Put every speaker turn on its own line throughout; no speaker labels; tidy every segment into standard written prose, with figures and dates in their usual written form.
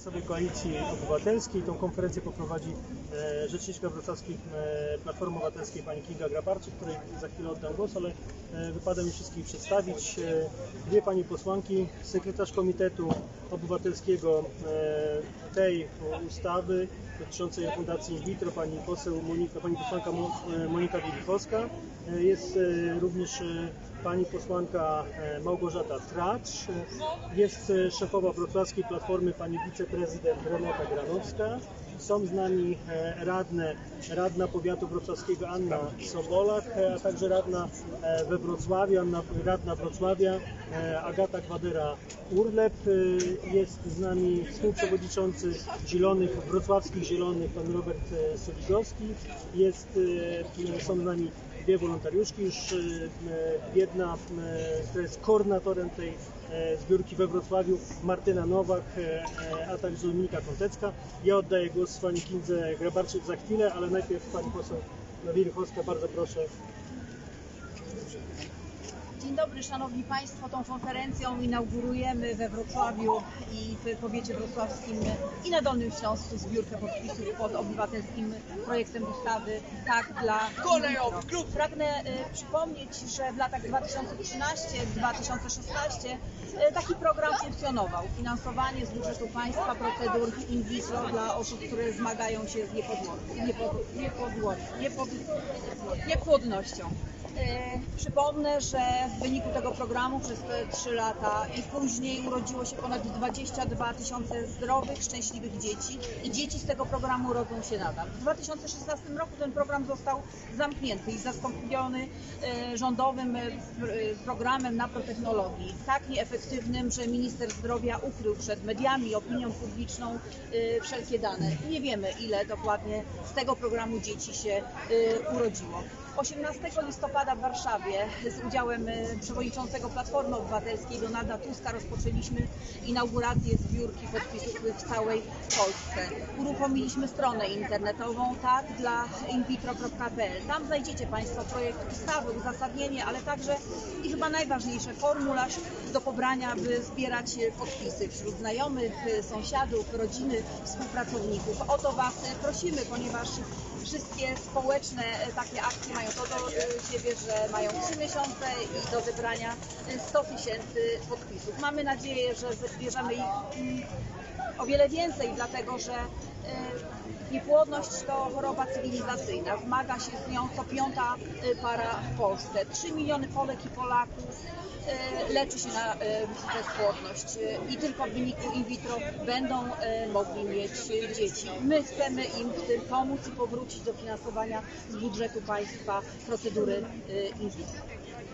sobie Koalicji Obywatelskiej. Tą konferencję poprowadzi rzeczniczka wrocławskiej Platformy Obywatelskiej pani Kinga Grabarczyk, której za chwilę oddam głos, ale wypada mi wszystkich przedstawić. Dwie pani posłanki, sekretarz Komitetu Obywatelskiego tej ustawy dotyczącej Fundacji In Vitro, pani posłanka Monika Wielichowska. Jest również pani posłanka Małgorzata Tracz, jest szefowa wrocławskiej Platformy pani wiceprezydent Renata Granowska. Są z nami radna powiatu wrocławskiego Anna Sobolak, a także radna we Wrocławiu, radna Wrocławia Agata Kwadera-Urlep. Jest z nami współprzewodniczący wrocławskich Zielonych pan Robert Soligowski. Są z nami dwie wolontariuszki, już jedna, która jest koordynatorem tej zbiórki we Wrocławiu, Martyna Nowak, a także Dominika Kontecka. Ja oddaję głos pani Kindze Grabarczyk za chwilę, ale najpierw pani poseł Wielichowska, bardzo proszę.
Dzień dobry, Szanowni Państwo. Tą konferencją inaugurujemy we Wrocławiu i w powiecie wrocławskim i na Dolnym Śląsku zbiórkę podpisów pod obywatelskim projektem ustawy Tak dla In-vitro. Pragnę przypomnieć, że w latach 2013-2016 taki program funkcjonował. Finansowanie z budżetu państwa procedur in vitro dla osób, które zmagają się z niepłodnością. Przypomnę, że w wyniku tego programu przez te 3 lata i później urodziło się ponad 22 000 zdrowych, szczęśliwych dzieci i dzieci z tego programu rodzą się nadal. W 2016 roku ten program został zamknięty i zastąpiony rządowym programem naprotechnologii, tak nieefektywnym, że minister zdrowia ukrył przed mediami i opinią publiczną wszelkie dane. Nie wiemy, ile dokładnie z tego programu dzieci się urodziło. 18 listopada w Warszawie z udziałem przewodniczącego Platformy Obywatelskiej Donalda Tuska rozpoczęliśmy inaugurację zbiórki podpisów w całej Polsce. Uruchomiliśmy stronę internetową tak dla invitro.pl. Tam znajdziecie Państwo projekt ustawy, uzasadnienie, ale także i chyba najważniejsze formularz do pobrania, by zbierać podpisy wśród znajomych, sąsiadów, rodziny, współpracowników. O to Was prosimy, ponieważ wszystkie społeczne takie akcje mają to do siebie, że mają 3 miesiące i do zebrania 100 000 podpisów. Mamy nadzieję, że zbierzemy ich o wiele więcej, dlatego że niepłodność to choroba cywilizacyjna. Zmaga się z nią co 5. para w Polsce. 3 miliony Polek i Polaków leczy się na bezpłodność i tylko w wyniku in vitro będą mogli mieć dzieci. My chcemy im w tym pomóc i powrócić do finansowania z budżetu państwa procedury in vitro.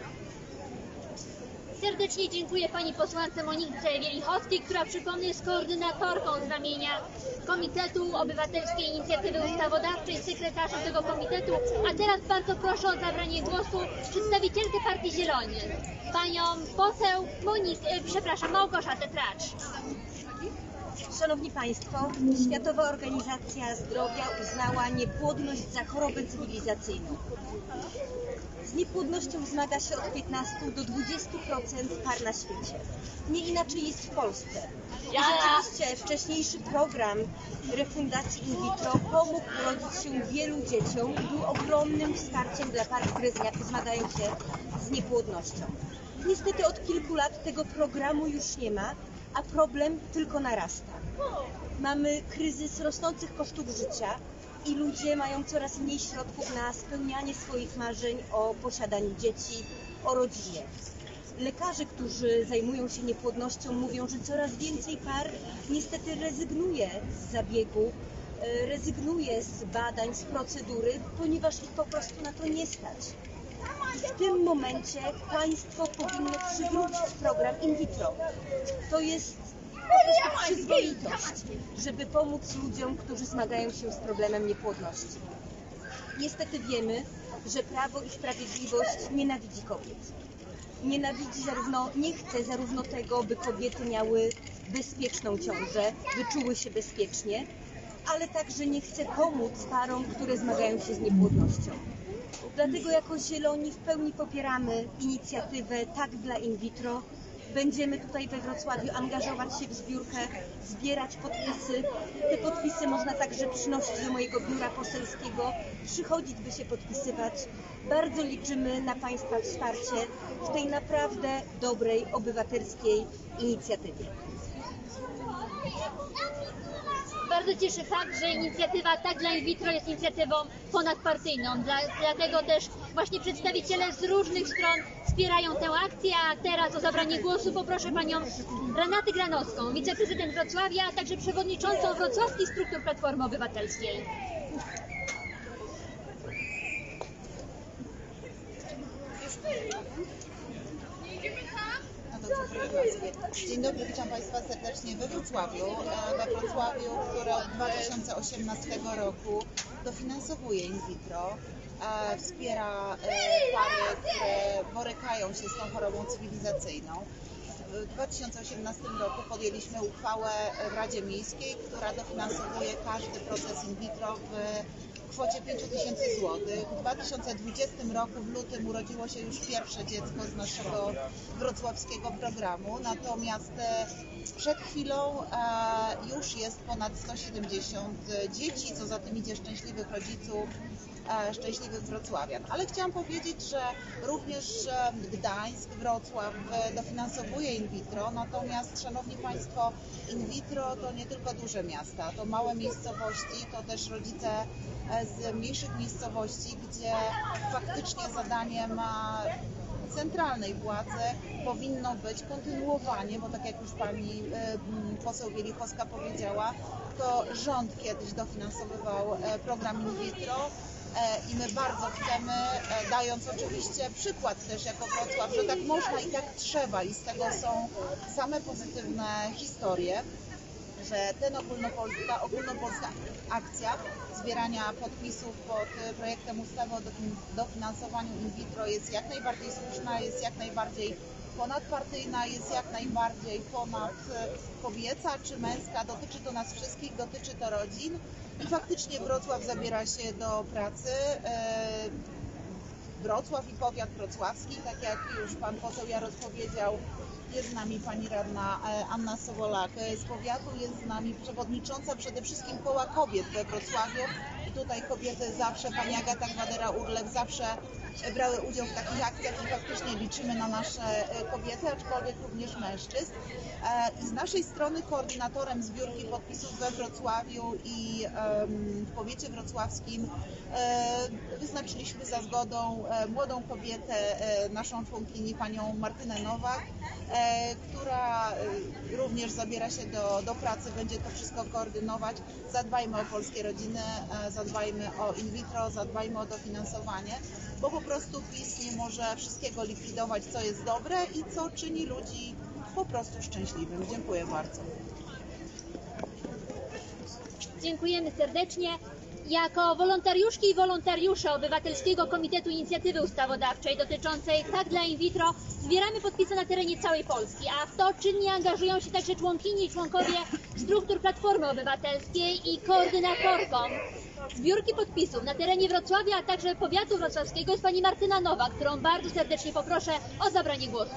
Serdecznie dziękuję pani posłance Monice Wielichowskiej, która, przypomnę, jest koordynatorką z ramienia Komitetu Obywatelskiej Inicjatywy Ustawodawczej, sekretarzem tego komitetu. A teraz bardzo proszę o zabranie głosu przedstawicielkę Partii Zieloni, panią poseł Małgorzatę Tracz.
Szanowni Państwo, Światowa Organizacja Zdrowia uznała niepłodność za chorobę cywilizacyjną. Z niepłodnością zmaga się od 15 do 20% par na świecie. Nie inaczej jest w Polsce. I rzeczywiście wcześniejszy program refundacji in vitro pomógł urodzić się wielu dzieciom i był ogromnym wsparciem dla par, które zmagają się z niepłodnością. Niestety od kilku lat tego programu już nie ma, a problem tylko narasta. Mamy kryzys rosnących kosztów życia i ludzie mają coraz mniej środków na spełnianie swoich marzeń o posiadaniu dzieci, o rodzinie. Lekarze, którzy zajmują się niepłodnością, mówią, że coraz więcej par niestety rezygnuje z zabiegu, rezygnuje z badań, z procedury, ponieważ ich po prostu na to nie stać. W tym momencie państwo powinno przywrócić program in vitro. To jest po prostu przyzwoitość, żeby pomóc ludziom, którzy zmagają się z problemem niepłodności. Niestety wiemy, że Prawo i Sprawiedliwość nienawidzi kobiet. Nie chce zarówno tego, by kobiety miały bezpieczną ciążę, by czuły się bezpiecznie, ale także nie chce pomóc parom, które zmagają się z niepłodnością. Dlatego jako Zieloni w pełni popieramy inicjatywę Tak dla in vitro, Będziemy tutaj we Wrocławiu angażować się w zbiórkę, zbierać podpisy. Te podpisy można także przynosić do mojego biura poselskiego, przychodzić, by się podpisywać. Bardzo liczymy na Państwa wsparcie w tej naprawdę dobrej, obywatelskiej inicjatywie.
Bardzo cieszy fakt, że inicjatywa Tak dla in vitro jest inicjatywą ponadpartyjną. Dlatego też właśnie przedstawiciele z różnych stron wspierają tę akcję, a teraz o zabranie głosu poproszę panią Renatę Granowską, wiceprezydent Wrocławia, a także przewodniczącą wrocławskich struktur Platformy Obywatelskiej.
Dzień dobry, witam Państwa serdecznie we Wrocławiu, które od 2018 roku dofinansowuje in vitro, wspiera pary, które borykają się z tą chorobą cywilizacyjną. W 2018 roku podjęliśmy uchwałę w Radzie Miejskiej, która dofinansowuje każdy proces in vitro w kwocie 5 000 złotych. W 2020 roku w lutym urodziło się już pierwsze dziecko z naszego wrocławskiego programu, natomiast przed chwilą już jest ponad 170 dzieci, co za tym idzie szczęśliwych rodziców, szczęśliwych wrocławian. Ale chciałam powiedzieć, że również Gdańsk, Wrocław dofinansowuje in vitro, natomiast szanowni Państwo, in vitro to nie tylko duże miasta, to małe miejscowości, to też rodzice z mniejszych miejscowości, gdzie faktycznie zadaniem centralnej władzy powinno być kontynuowanie, bo tak jak już pani poseł Wielichowska powiedziała, to rząd kiedyś dofinansowywał program in vitro i my bardzo chcemy, dając oczywiście przykład też jako Wrocław, że tak można i tak trzeba i z tego są same pozytywne historie, że ta ogólnopolska akcja zbierania podpisów pod projektem ustawy o dofinansowaniu in vitro jest jak najbardziej słuszna, jest jak najbardziej ponadpartyjna, jest jak najbardziej ponad kobieca czy męska. Dotyczy to nas wszystkich, dotyczy to rodzin i faktycznie Wrocław zabiera się do pracy. Wrocław i powiat wrocławski, tak jak już pan poseł Jarosław powiedział, jest z nami pani radna Anna Sobolak z powiatu, jest z nami przewodnicząca przede wszystkim Koła Kobiet we Wrocławiu i tutaj kobiety zawsze, pani Agata Gwadera-Urlep zawsze brały udział w takich akcjach i faktycznie liczymy na nasze kobiety, aczkolwiek również mężczyzn. I z naszej strony koordynatorem zbiórki podpisów we Wrocławiu i w powiecie wrocławskim wyznaczyliśmy za zgodą młodą kobietę, naszą członkini, panią Martynę Nowak, która również zabiera się do pracy, będzie to wszystko koordynować. Zadbajmy o polskie rodziny, zadbajmy o in vitro, zadbajmy o dofinansowanie, bo po prostu PiS nie może wszystkiego likwidować, co jest dobre i co czyni ludzi po prostu szczęśliwym. Dziękuję bardzo.
Dziękujemy serdecznie. Jako wolontariuszki i wolontariusze Obywatelskiego Komitetu Inicjatywy Ustawodawczej dotyczącej Tak dla in vitro zbieramy podpisy na terenie całej Polski, a w to czynnie angażują się także członkini i członkowie struktur Platformy Obywatelskiej i koordynatorką zbiórki podpisów na terenie Wrocławia, a także powiatu wrocławskiego jest pani Martyna Nowak, którą bardzo serdecznie poproszę o zabranie głosu.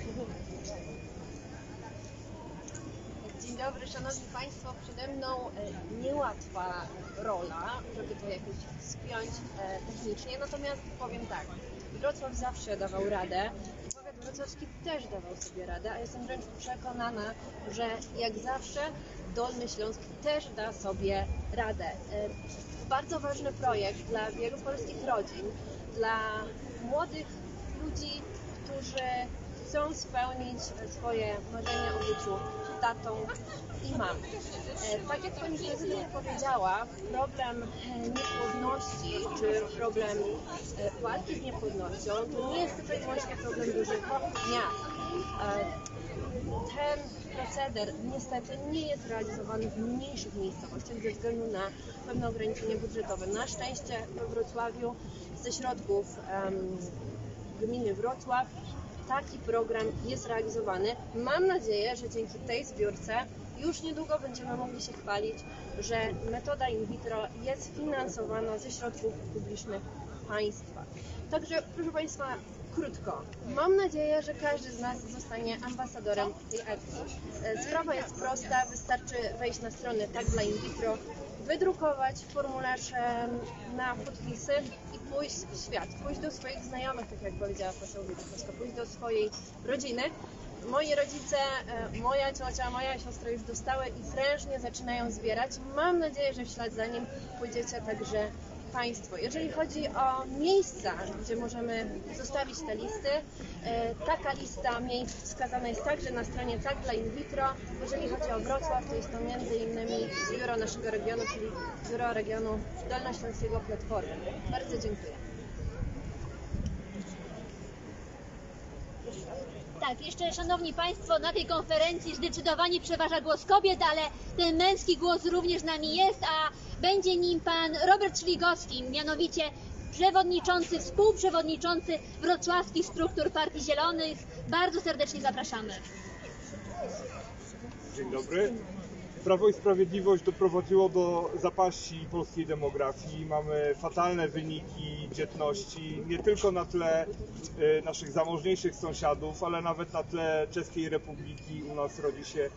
Dzień dobry, Szanowni Państwo, przede mną niełatwa rola, żeby to jakoś spiąć technicznie, natomiast powiem tak, Wrocław zawsze dawał radę, powiat wrocławski też dawał sobie radę, a jestem wręcz przekonana, że jak zawsze Dolny Śląsk też da sobie radę. Bardzo ważny projekt dla wielu polskich rodzin, dla młodych ludzi, którzy chcą spełnić swoje marzenia o byciu tatą i mamą. Tak jak pani prezydent powiedziała, problem niepłodności czy problem walki z niepłodnością to nie jest tylko i wyłącznie problem dużych miast. Ten proceder niestety nie jest realizowany w mniejszych miejscowościach ze względu na pewne ograniczenia budżetowe. Na szczęście we Wrocławiu ze środków gminy Wrocław taki program jest realizowany. Mam nadzieję, że dzięki tej zbiórce już niedługo będziemy mogli się chwalić, że metoda in vitro jest finansowana ze środków publicznych państwa. Także, proszę Państwa, krótko. Mam nadzieję, że każdy z nas zostanie ambasadorem tej akcji. Sprawa jest prosta, wystarczy wejść na stronę Tak dla In Vitro, wydrukować formularz na podpisy i pójść w świat, pójść do swoich znajomych, tak jak powiedziała poseł Wielichowska, pójść do swojej rodziny. Moi rodzice, moja ciocia, moja siostra już dostały i prężnie zaczynają zbierać. Mam nadzieję, że w ślad za nim pójdziecie także Państwo. Jeżeli chodzi o miejsca, gdzie możemy zostawić te listy, taka lista miejsc wskazana jest także na stronie Tak dla In Vitro. Jeżeli chodzi o Wrocław, to jest to m.in. biuro naszego regionu, czyli biuro regionu Dolnośląskiego Platformy. Bardzo dziękuję.
Tak, jeszcze szanowni Państwo, na tej konferencji zdecydowanie przeważa głos kobiet, ale ten męski głos również z nami jest, a będzie nim pan Robert Szligowski, mianowicie przewodniczący, współprzewodniczący wrocławskich struktur Partii Zielonych. Bardzo serdecznie zapraszamy.
Dzień dobry. Prawo i Sprawiedliwość doprowadziło do zapaści polskiej demografii. Mamy fatalne wyniki dzietności, nie tylko na tle naszych zamożniejszych sąsiadów, ale nawet na tle Czeskiej Republiki. U nas rodzi się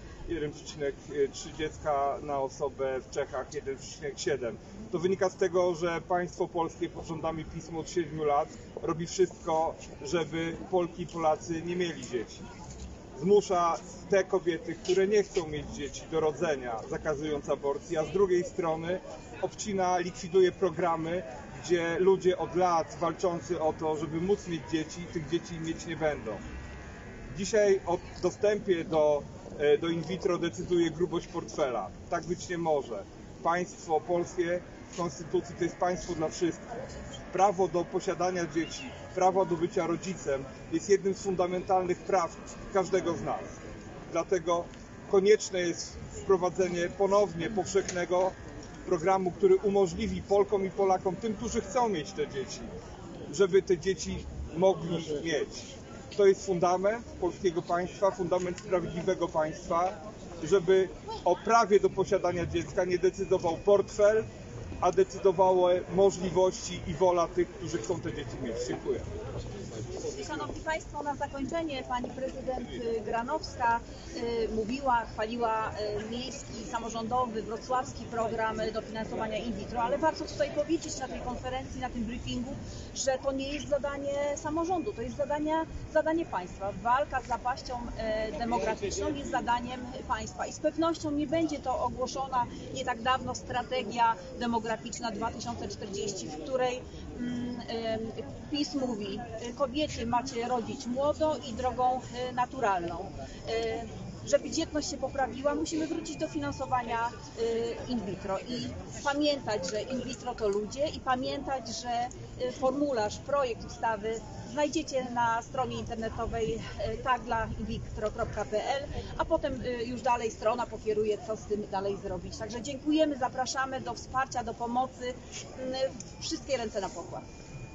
1,3 dziecka na osobę, w Czechach 1,7. To wynika z tego, że państwo polskie pod rządami PiS-u od 7 lat robi wszystko, żeby Polki i Polacy nie mieli dzieci. Zmusza te kobiety, które nie chcą mieć dzieci, do rodzenia, zakazując aborcji, a z drugiej strony obcina, likwiduje programy, gdzie ludzie od lat walczący o to, żeby móc mieć dzieci, tych dzieci mieć nie będą. Dzisiaj o dostępie do in vitro decyduje grubość portfela. Tak być nie może. Państwo polskie w Konstytucji to jest państwo dla wszystkich. Prawo do posiadania dzieci, prawo do bycia rodzicem jest jednym z fundamentalnych praw każdego z nas. Dlatego konieczne jest wprowadzenie ponownie powszechnego programu, który umożliwi Polkom i Polakom, tym, którzy chcą mieć te dzieci, żeby te dzieci mogli mieć. To jest fundament polskiego państwa, fundament sprawiedliwego państwa, żeby o prawie do posiadania dziecka nie decydował portfel, a decydowały możliwości i wola tych, którzy chcą te dzieci mieć. Dziękuję.
Szanowni Państwo, na zakończenie pani prezydent Granowska mówiła, chwaliła miejski, samorządowy, wrocławski program dofinansowania in vitro, ale warto tutaj powiedzieć na tej konferencji, na tym briefingu, że to nie jest zadanie samorządu, to jest zadanie państwa. Walka z zapaścią demograficzną jest zadaniem państwa i z pewnością nie będzie to ogłoszona nie tak dawno strategia demograficzna 2040, w której PiS mówi: kobiety macie rodzić młodo i drogą naturalną. Żeby dzietność się poprawiła, musimy wrócić do finansowania in vitro i pamiętać, że in vitro to ludzie i pamiętać, że formularz, projekt ustawy znajdziecie na stronie internetowej takdlainvitro.pl, a potem już dalej strona pokieruje, co z tym dalej zrobić. Także dziękujemy, zapraszamy do wsparcia, do pomocy. Wszystkie ręce na pokład.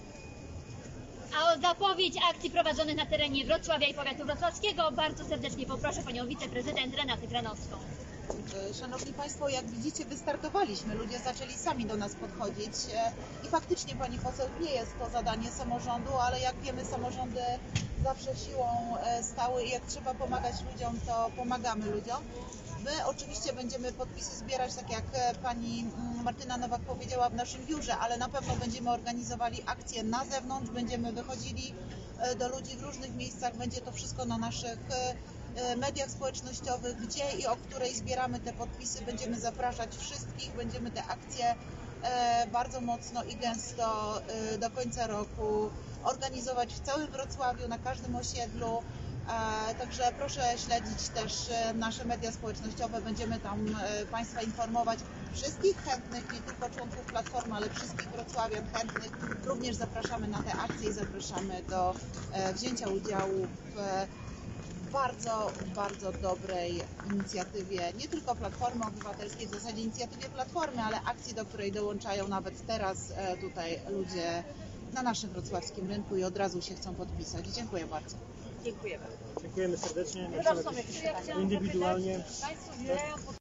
A o zapowiedź akcji prowadzonych na terenie Wrocławia i powiatu wrocławskiego bardzo serdecznie poproszę panią wiceprezydent Renatę Granowską.
Szanowni Państwo, jak widzicie, wystartowaliśmy. Ludzie zaczęli sami do nas podchodzić i faktycznie, pani poseł, nie jest to zadanie samorządu, ale jak wiemy, samorządy zawsze siłą stały i jak trzeba pomagać ludziom, to pomagamy ludziom. My oczywiście będziemy podpisy zbierać, tak jak pani Martyna Nowak powiedziała, w naszym biurze, ale na pewno będziemy organizowali akcje na zewnątrz, będziemy wychodzili do ludzi w różnych miejscach, będzie to wszystko na naszych mediach społecznościowych, gdzie i o której zbieramy te podpisy. Będziemy zapraszać wszystkich, będziemy te akcje bardzo mocno i gęsto do końca roku organizować w całym Wrocławiu, na każdym osiedlu. Także proszę śledzić też nasze media społecznościowe, będziemy tam Państwa informować. Wszystkich chętnych, nie tylko członków Platformy, ale wszystkich wrocławian chętnych również zapraszamy na te akcje i zapraszamy do wzięcia udziału w bardzo, bardzo dobrej inicjatywie, nie tylko Platformy Obywatelskiej, w zasadzie inicjatywie Platformy, ale akcji, do której dołączają nawet teraz tutaj ludzie na naszym wrocławskim rynku i od razu się chcą podpisać. Dziękuję bardzo.
Dziękujemy.
Dziękujemy serdecznie.
Przepraszam, jakieś pytania?
Indywidualnie.
Państwo zbierają